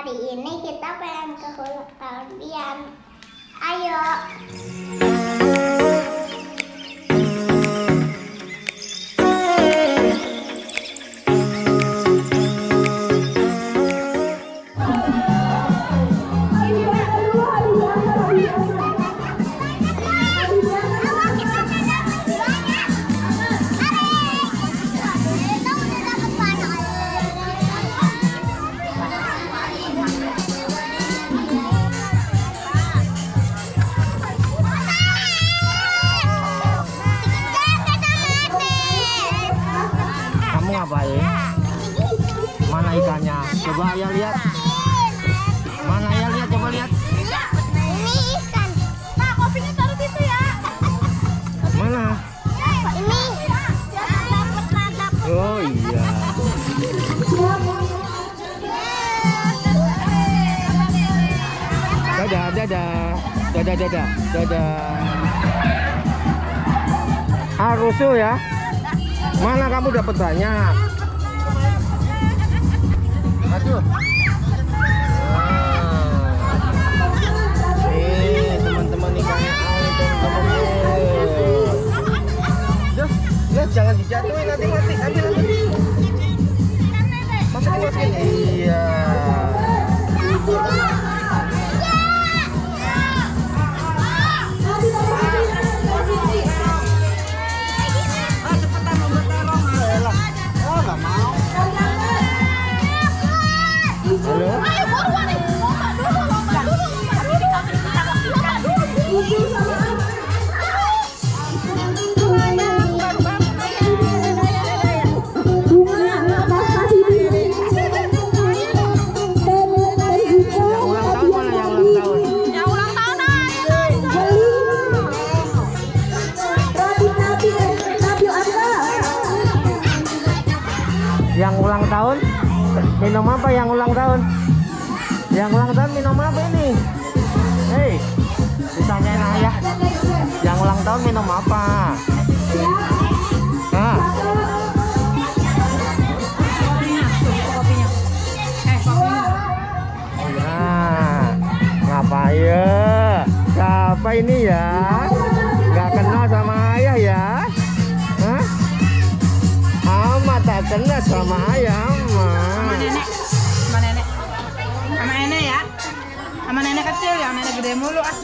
Hari ini kita pengen ke ulang tahun Bian. Ayo. Ngapain? Mana ikannya? Coba ayah lihat. Mana ayah lihat? Coba lihat. Ini ikan. Pak, kopinya taruh situ ya. Mana? Ini. Dapat. Oh iya. Dadah, dadah, dadah, dadah, dadah. Harus tuh ya. Mana kamu dapat banyak? Aduh. Nih teman-teman ikannya Ali teman-teman. Duh, jangan dijatuhin nanti mati. Ambil. Masukin. Iya. Halo? Yang ulang tahun? Minum apa yang ulang tahun? Yang ulang tahun minum apa ini? Hei, ditanyain ayah. Yang ulang tahun minum apa? Hah? Kopinya. Nah, ngapain ya? Siapa ini ya? Gak kenal sama ayah ya? Hah? Amat tak kenal sama ayah mah. Sama nenek ya, sama nenek kecil ya, nenek gede mulu ah.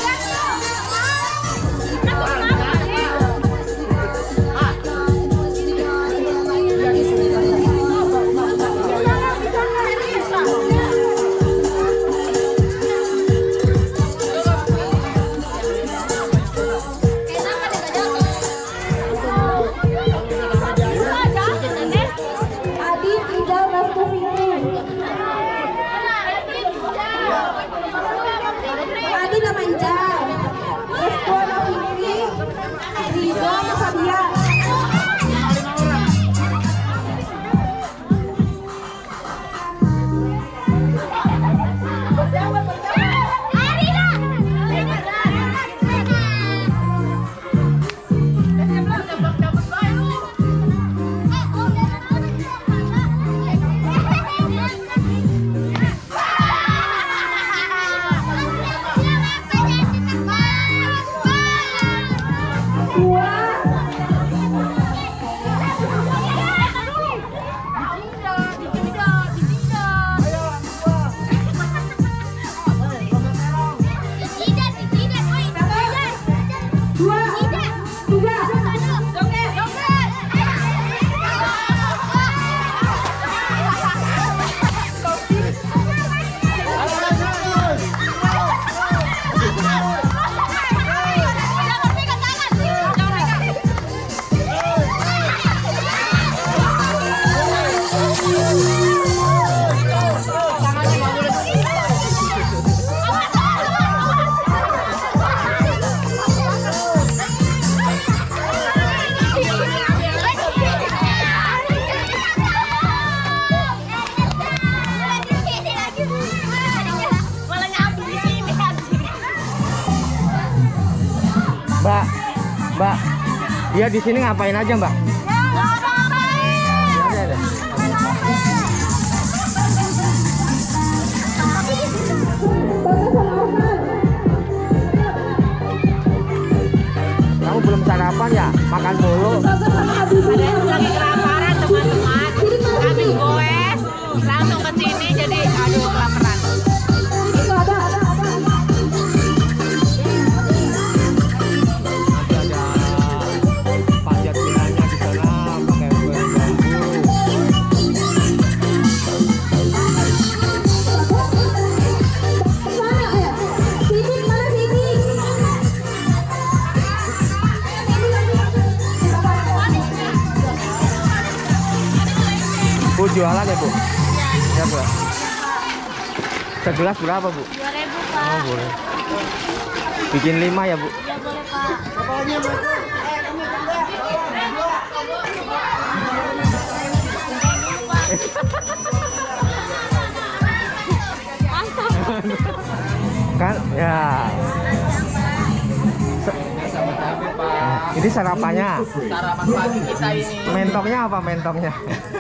Mbak, dia di sini ngapain aja, Mbak? Bu jualan ya Bu? Ya Bu. Segelas berapa Bu? 2.000 Pak. Oh boleh. Bikin 5 ya Bu? Ya boleh Pak. Kan ya. Ini sarapannya. Sarapan pagi kita ini. Mentoknya apa mentoknya?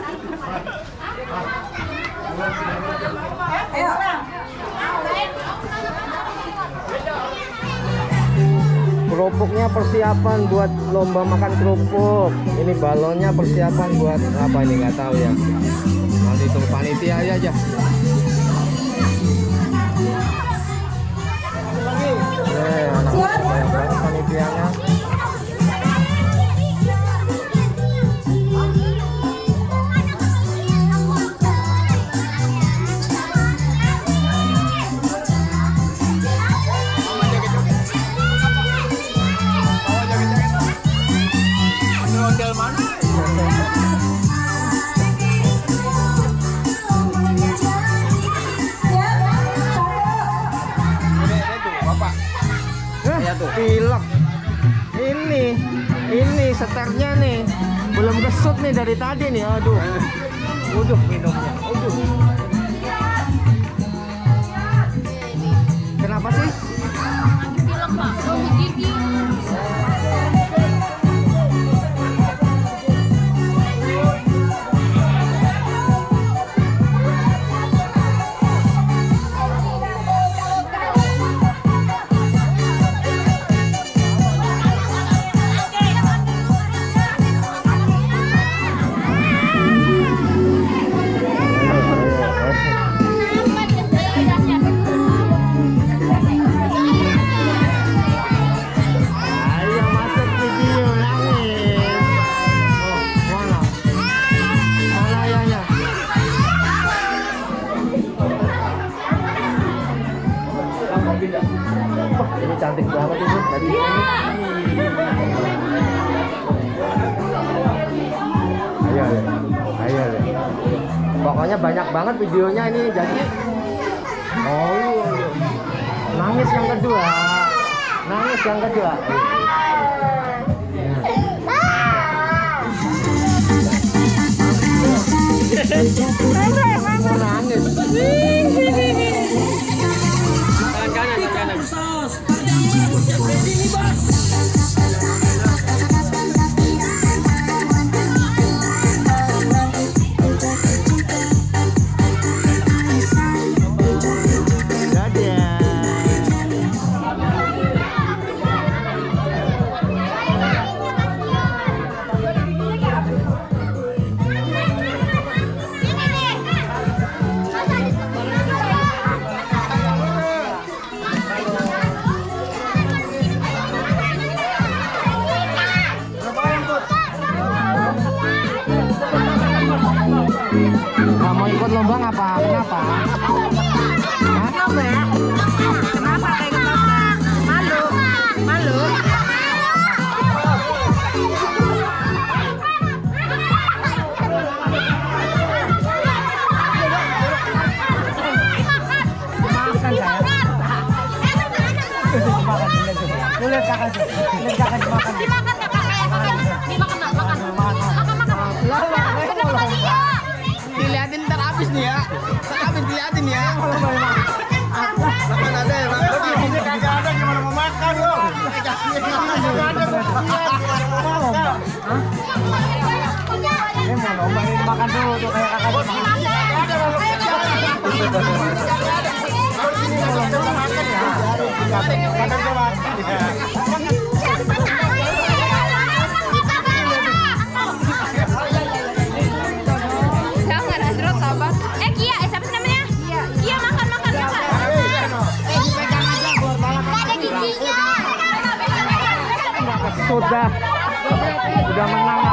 Kerupuknya persiapan buat lomba makan kerupuk. Ini balonnya persiapan buat apa ini nggak tahu ya. Nanti tunggu panitia aja. Banyak banget panitianya. Hotel mana? Pilek. Ini seternya nih belum kesut nih dari tadi nih. Aduh. Waduh minumnya. Aduh. Kenapa sih? Pilek Pak. Bau gigi. Ini cantik banget ini dari sini. Ayo. Pokoknya banyak banget videonya ini jadi. Oh, nangis yang kedua. Mau nangis. Nggak mau ikut lomba ngapa? Kenapa? Hah? Kenapa kayak lomba? Malu. Makan saya. Lihat kakak makan. Dilihatin ntar habis nih ya. Dilihatin ya. Makan ada ya, Bang. Ini kagak ada gimana mau makan lo? Ini mau lomba ini makan dulu tuh kayak kakak makan. Kia, siapa sih namanya? Kia makan. Gak ada giginya. Sudah menang